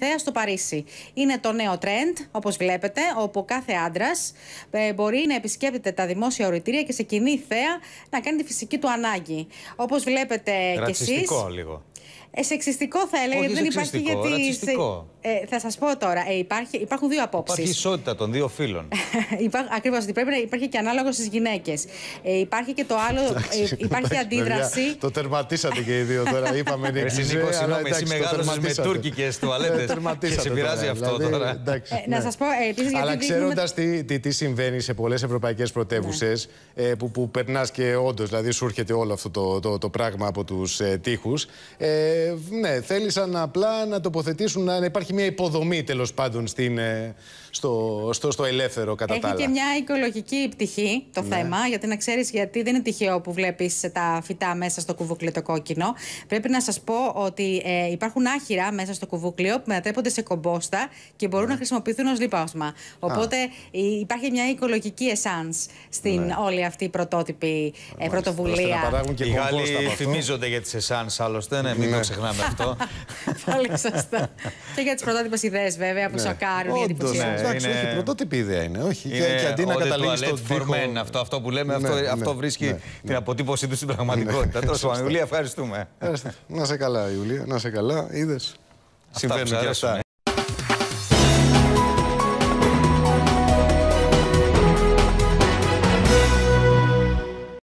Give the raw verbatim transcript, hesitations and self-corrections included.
θέα στο Παρίσι. Είναι το νέο trend, όπως βλέπετε, όπου κάθε άντρας ε, μπορεί να επισκέπτεται τα δημόσια ορητήρια και σε κοινή θέα να κάνει τη φυσική του ανάγκη. Όπως βλέπετε κι εσείς. Ρατσιστικό λίγο. Ε, σεξιστικό θα έλεγα, γιατί δεν υπάρχει γιατί. Ρατσιστικό. Ε, θα σας πω τώρα, ε, υπάρχει, υπάρχουν δύο απόψεις. Υπάρχει ισότητα των δύο φύλων. Ακριβώς, ότι πρέπει να υπάρχει και ανάλογο στις γυναίκες. Ε, υπάρχει και το άλλο, ε, υπάρχει αντίδραση. Το τερματίσατε και οι δύο τώρα. Είπαμε ναι, εσύ Νίκο, συγγνώμη, εσύ μεγάλωσες με τουρκικές τουαλέτες και σε πειράζει αυτό τώρα. Να σας πω επίσης γιατί. Αλλά ξέροντας τι συμβαίνει σε πολλές ευρωπαϊκές πρωτεύουσες, που περνάς και όντως, δηλαδή σου έρχεται όλο αυτό το πράγμα από τους τοίχους. Ναι, θέλησαν απλά να τοποθετήσουν, να υπάρχει μια υποδομή τέλος πάντων στην, στο, στο, στο ελεύθερο κατά τα άλλα. Έχει και μια οικολογική πτυχή το ναι. θέμα, γιατί να ξέρεις, γιατί δεν είναι τυχαίο που βλέπεις τα φυτά μέσα στο κουβούκλιο το κόκκινο. Πρέπει να σας πω ότι ε, υπάρχουν άχυρα μέσα στο κουβούκλιο που μετατρέπονται σε κομπόστα και μπορούν ναι. να χρησιμοποιηθούν ως λίπασμα. Οπότε Α. υπάρχει μια οικολογική εσάνς στην ναι. όλη αυτή η πρωτότυπη ε, πρωτοβουλία. Και οι Γάλλοι θυμίζονται για τις εσάνς άλλωστε, ναι, μην ναι. το ξεχνάμε αυτό. Πολύ σωστά. Και για τις πρωτότυπες ιδέες βέβαια που σοκάρουν ή εντυπωσιάζουν. Εντάξει, όχι, πρωτότυπη ιδέα είναι. Όχι. Και αντί να καταλήξει στον τοίχο. Αυτό που λέμε, αυτό βρίσκει την αποτύπωσή του στην πραγματικότητα. Τέλος πάντων, Ιουλία, ευχαριστούμε. Να σε καλά, Ιουλία, να σε καλά. Είδες. Συμβαίνουν και αυτά.